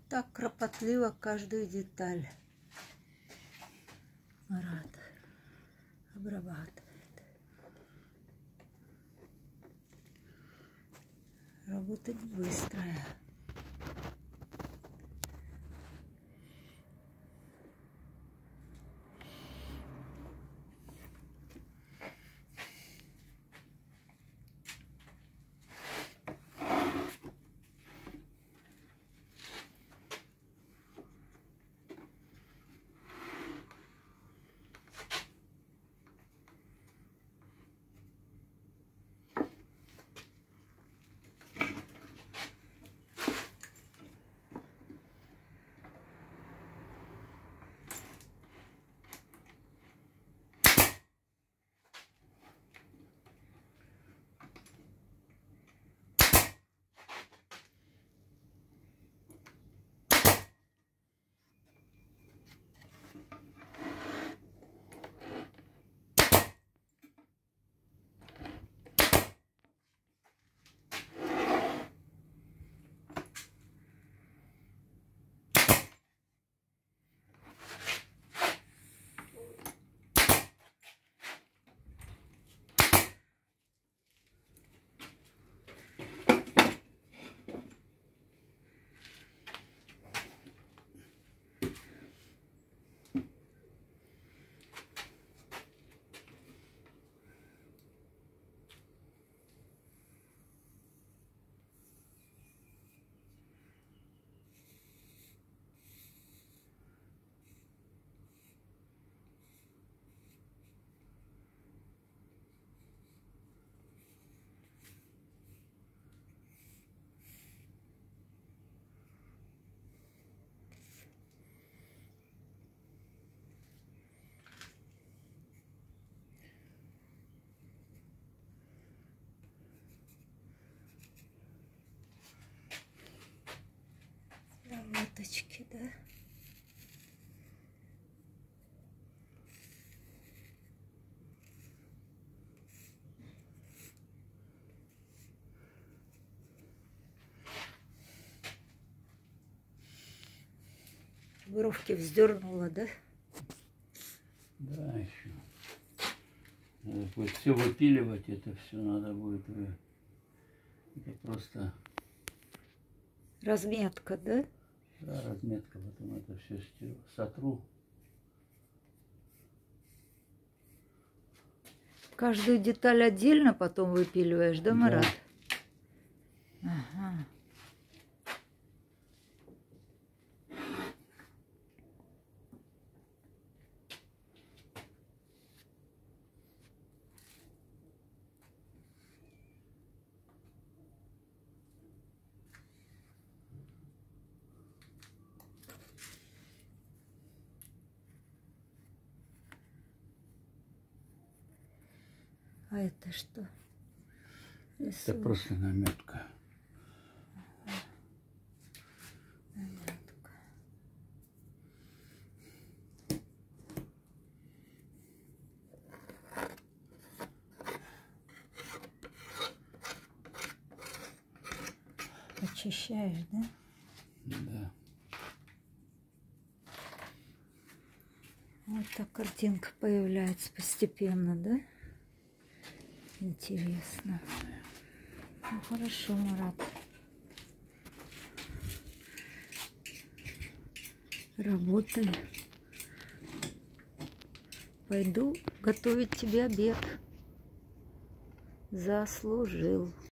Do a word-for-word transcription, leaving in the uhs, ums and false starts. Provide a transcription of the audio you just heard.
так кропотливо каждую деталь Марат обрабатывает. Работа не быстрая. Лопаточки, да? Бровки вздернула, да? Да, еще. Надо будет все выпиливать, это все надо будет. Это просто Разметка, да? да, разметка, потом это все сотру. Каждую деталь отдельно потом выпиливаешь, да, Марат? Да. Ага. А это что? Это Рисунок. просто наметка. Наметка. Очищаешь, да? Да. Вот так картинка появляется постепенно, да? Интересно. Ну хорошо, Марат. Работай. Пойду готовить тебе обед. Заслужил.